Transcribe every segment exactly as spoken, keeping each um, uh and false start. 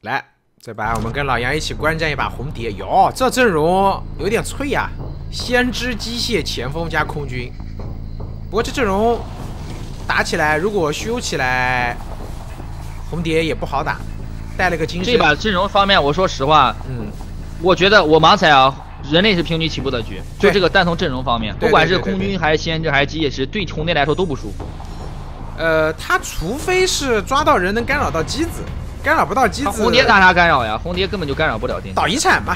来，这把我们跟老杨一起观战一把红蝶。哟，这阵容有点脆呀、啊，先知机械前锋加空军。不过这阵容打起来，如果修起来，红蝶也不好打。带了个金身。 这把阵容方面，我说实话，嗯，我觉得我盲猜啊，人类是平局起步的局。就这个单从阵容方面，不管是空军还是先知还是机械师，对红蝶来说都不舒服。 呃，他除非是抓到人能干扰到机子，干扰不到机子。 红蝶打啥干扰呀？红蝶根本就干扰不了电机。 导遗产嘛。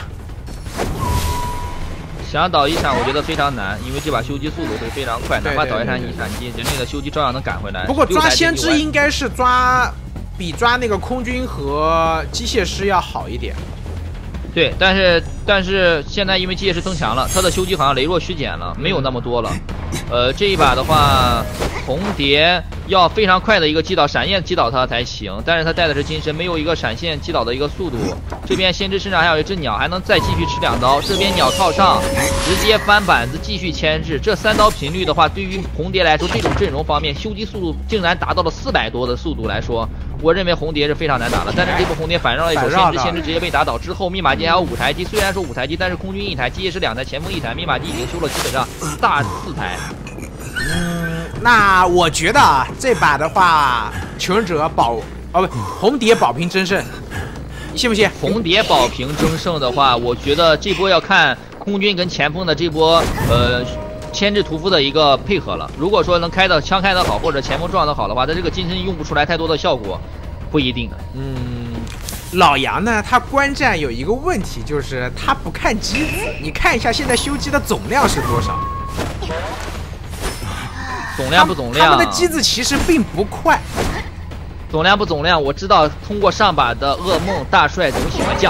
想导遗产，我觉得非常难，因为这把修机速度会非常快，哪怕导遗产遗产机，人类的修机照样能赶回来。 不过抓先知应该是抓比抓那个空军和机械师要好一点。 对，但是但是现在因为机械师增强了，他的修机好像羸弱虚减了，没有那么多了。呃，这一把的话，红蝶要非常快的一个击倒，闪现击倒它才行。但是他带的是金身，没有一个闪现击倒的一个速度。这边先知身上还有一只鸟，还能再继续吃两刀。这边鸟靠上，直接翻板子继续牵制。这三刀频率的话，对于红蝶来说，这种阵容方面修机速度竟然达到了四百多的速度来说，我认为红蝶是非常难打的。但是这波红蝶反绕了一手先知，先知直接被打倒之后，密码机还有五台机，虽然说五台机，但是空军一台，机械师两台，前锋一台，密码机已经修了基本上大四台。 嗯，那我觉得啊，这把的话，求生者保哦不，红蝶保平争胜，你信不信？ 红蝶保平争胜的话，我觉得这波要看空军跟前锋的这波呃牵制屠夫的一个配合了。如果说能开的枪开的好，或者前锋撞的好的话，他这个金身用不出来太多的效果，不一定的。 嗯，老杨呢，他观战有一个问题，就是他不看机子。你看一下现在修机的总量是多少？ 总量不总量， 他们的机子其实并不快。 总量不总量，我知道。通过上把的噩梦，大帅总喜欢降。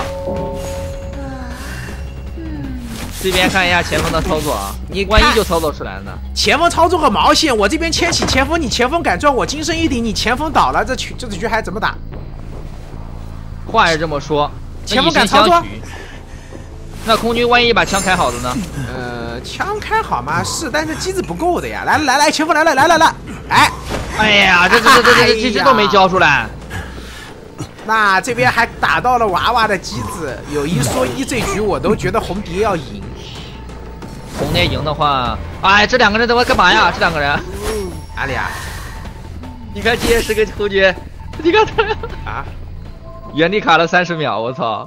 这边看一下前锋的操作啊，你万一就操作出来了呢？ 前锋操作个毛线！我这边牵起前锋，你前锋敢撞我金身一顶，你前锋倒了，这局这局还怎么打？ 话是这么说， 前锋敢操作？ 那空军万一把枪开好了呢？ 呃，枪开好吗？是，但是机子不够的呀。来来来，前锋来了，来来来，哎， 哎呀，这这这这这这都没交出来。 那这边还打到了娃娃的机子，有一说一，这局我都觉得红蝶要赢。 红蝶赢的话，哎，这两个人怎么干嘛呀？这两个人， 哪里啊？ 你看机械师跟空军，你看他啊， 原地卡了三十秒，我操！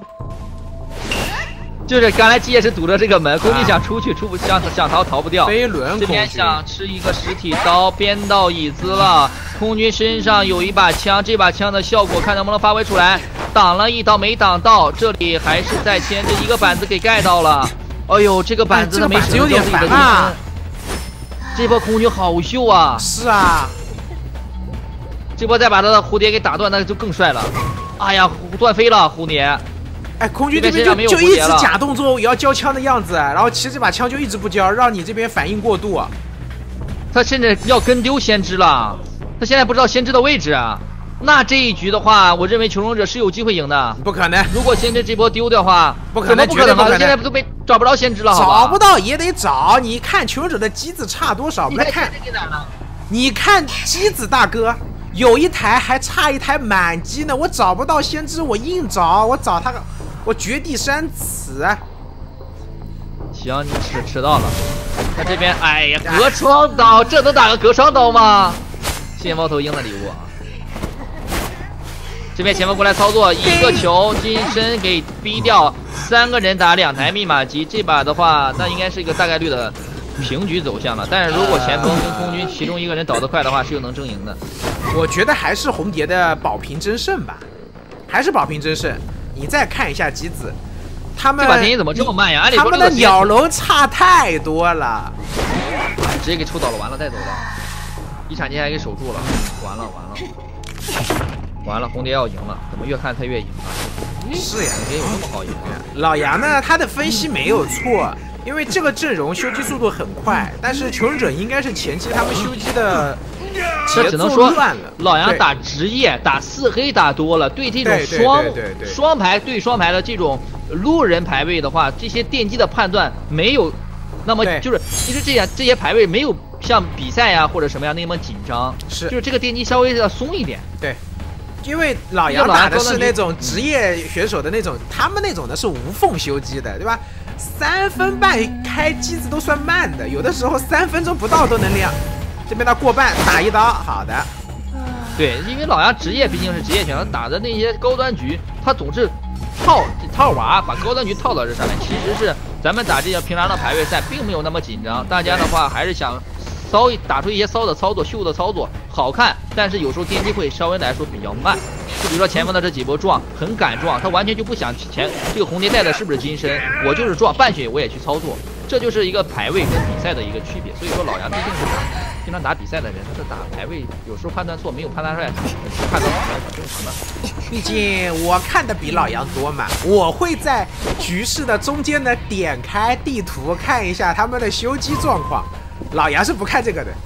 就是刚才机械师堵着这个门，空军想出去，出不想想逃逃不掉。 飞轮这边想吃一个实体刀，编到椅子了。空军身上有一把枪，这把枪的效果看能不能发挥出来。挡了一刀没挡到，这里还是在牵着一个板子给盖到了。哎呦，这个板子呢没使有点烦啊！ 这波空军好秀啊！ 是啊， 这波再把他的蝴蝶给打断，那就更帅了。哎呀，断飞了蝴蝶。 哎，空军这边就就一直假动作也要交枪的样子，然后其实这把枪就一直不交，让你这边反应过度啊。 他甚至要跟丢先知了，他现在不知道先知的位置啊。那这一局的话，我认为求生者是有机会赢的。 不可能， 如果先知这波丢的话， 不可能， 不可能，现在不都被找不着先知了？ 找不到也得找。你看求生者的机子差多少？我们来看，你看机子大哥。有一台还差一台满机呢，我找不到先知，我硬找，我找他，我绝地三尺。 行，你吃吃到了。他这边，哎呀，隔窗刀，这能打个隔窗刀吗？谢谢猫头鹰的礼物啊。这边前锋过来操作，一个球金身给逼掉，三个人打两台密码机，这把的话，那应该是一个大概率的平局走向了。但是如果前锋跟空军其中一个人倒得快的话，是有能争赢的。 我觉得还是红蝶的保平争胜吧，还是保平争胜。你再看一下机子，他们这把天音怎么这么慢呀？ 他们的鸟笼差太多了， 直接给抽倒了，完了带走了，遗产机还给守住了，完了完了完了，红蝶要赢了，怎么越看他越赢了？ 是呀， 也有那么好赢啊？ 老杨呢，他的分析没有错。因为这个阵容修机速度很快，但是求生者应该是前期他们修机的节奏乱了。 老杨打职业打四黑打多了，对这种双双排对双排的这种路人排位的话，这些电机的判断没有那么就是其实这样这些排位没有像比赛呀、啊、或者什么样那么紧张， 是就是这个电机稍微要松一点。 对， 因为老杨打的是那种职业选手的那种，他们那种呢是无缝修机的，对吧？三分半开机子都算慢的，有的时候三分钟不到都能亮。这边他过半打一刀，好的。 对，因为老杨职业毕竟是职业选手，打的那些高端局，他总是套套娃，把高端局套到这上面。其实是咱们打这些平常的排位赛，并没有那么紧张。大家的话还是想骚打出一些骚的操作、秀的操作，好看。但是有时候电击会稍微来说比较慢。就比如说前方的这几波撞，很敢撞，他完全就不想前这个红蝶带的是不是金身，我就是撞半血我也去操作。这就是一个排位跟比赛的一个区别。所以说老杨毕竟是打经常打比赛的人，他是打排位，有时候判断错，没有判断出来，判断出来很正常的。 毕竟我看的比老杨多嘛，我会在局势的中间呢点开地图看一下他们的修机状况。老杨是不看这个的，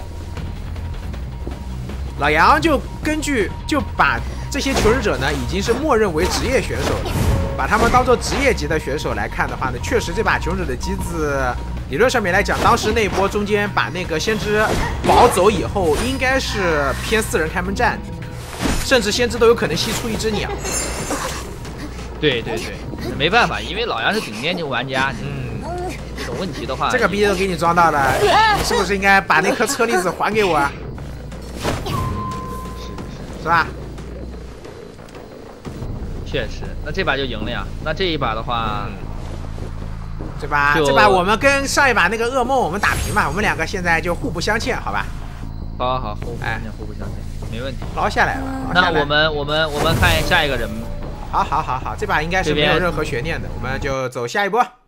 老杨就根据就把这些求生者呢已经是默认为职业选手了，把他们当做职业级的选手来看的话呢，确实这把求生者的机子理论上面来讲，当时那一波中间把那个先知保走以后，应该是偏四人开门战，甚至先知都有可能吸出一只鸟。 对对对，没办法，因为老杨是顶尖级玩家，嗯，这种问题的话， 这个逼都给你装到了，你是不是应该把那颗车厘子还给我？是是吧？ 确实，那这把就赢了呀。那这一把的话， 嗯、这把这把我们跟上一把那个噩梦我们打平嘛，我们两个现在就互不相欠，好吧？ 好好好，互不相欠，互不相欠，没问题。 捞下来了。 那我们我们我们看下一个人。 好好好好，这把应该是没有任何悬念的，我们就走下一波。